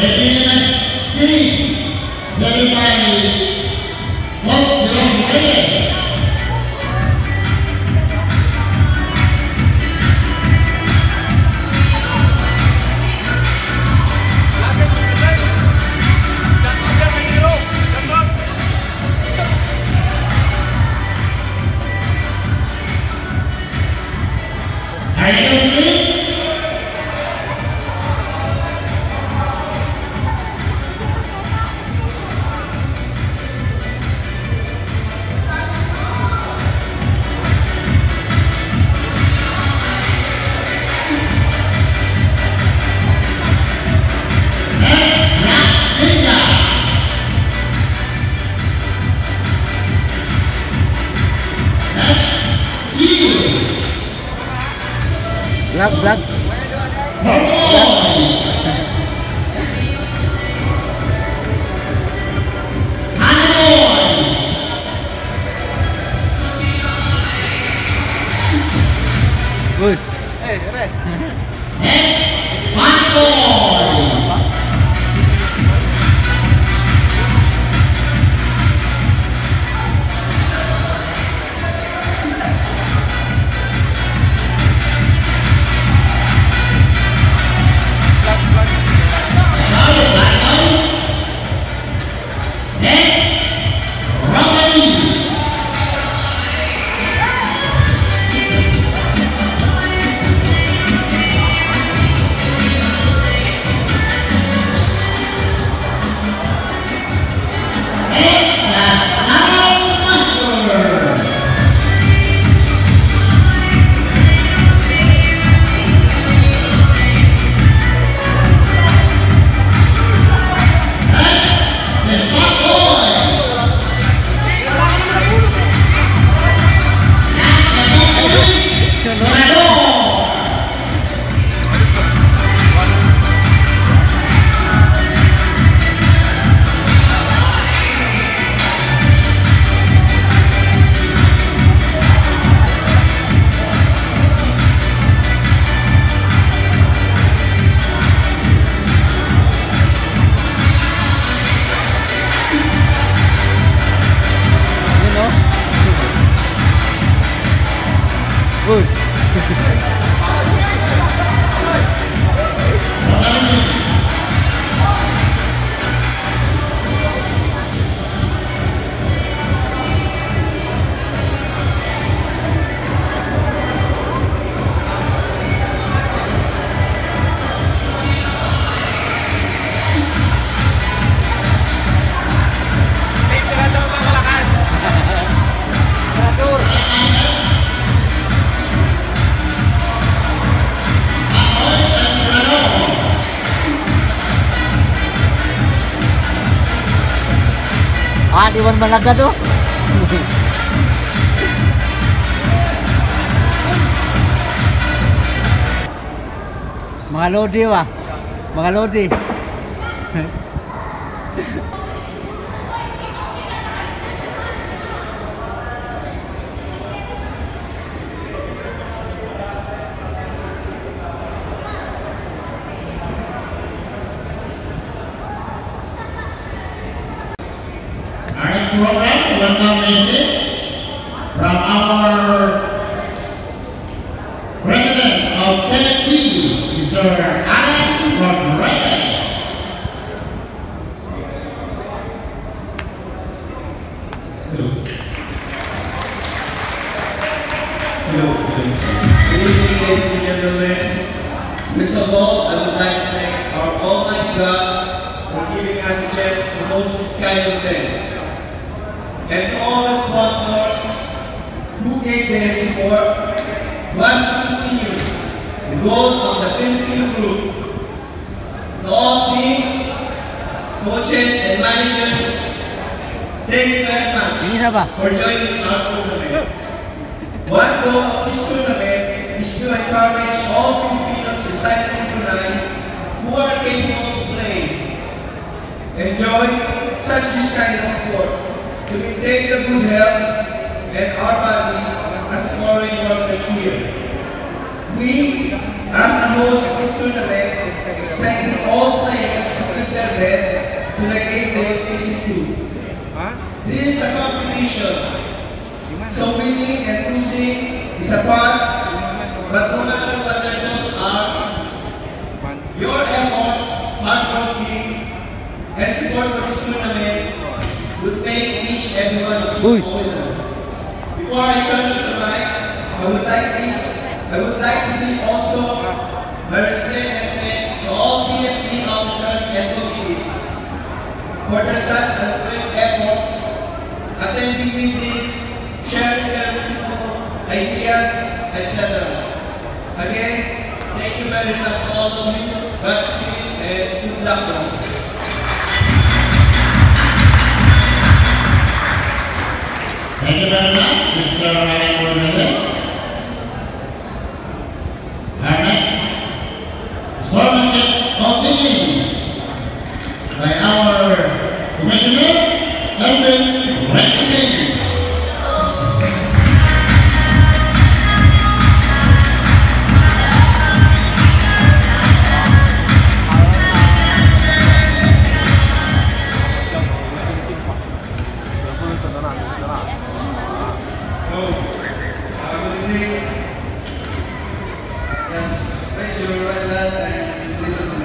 Vlog. Uy. Hey, Red. Next, Michael. Good. Di Wan Malaga do. Mga lodi wah. Mga lodi. Program, welcome message from our president of PET, Mr. Alan Rodriguez. Hello. Hello. Good evening, ladies and gentlemen. First of all, I would like to thank our Almighty God for giving us a chance to host this kind of event. And to all the sponsors who gave their support, must continue the goal of the Filipino group. To all teams, coaches, and managers, thank you very much for joining our tournament. One goal of this tournament is to encourage all Filipinos residing in Brunei who are capable of playing, enjoy such this kind of sport, to maintain the good health and our body as foreign workers here. We, as the host of this tournament, expect all players to give their best to the game they will face into. This is a competition. So winning and losing is a part, but no matter what the results are, your efforts, hard working, and support for this tournament will make each and every one of you a winner. Before I turn to the mic, I would like to give also my respect and thanks to all CFT officers and committees for their such great efforts, attending meetings, sharing their ideas, etc. Again, thank you very much to all of you. Godspeed and good luck. Thank you very much, Mr. Alan Rodriguez. Our next sportsmanship competition by our Commissioner, Elvin Recognition. Yes, raise your right hand and listen to me.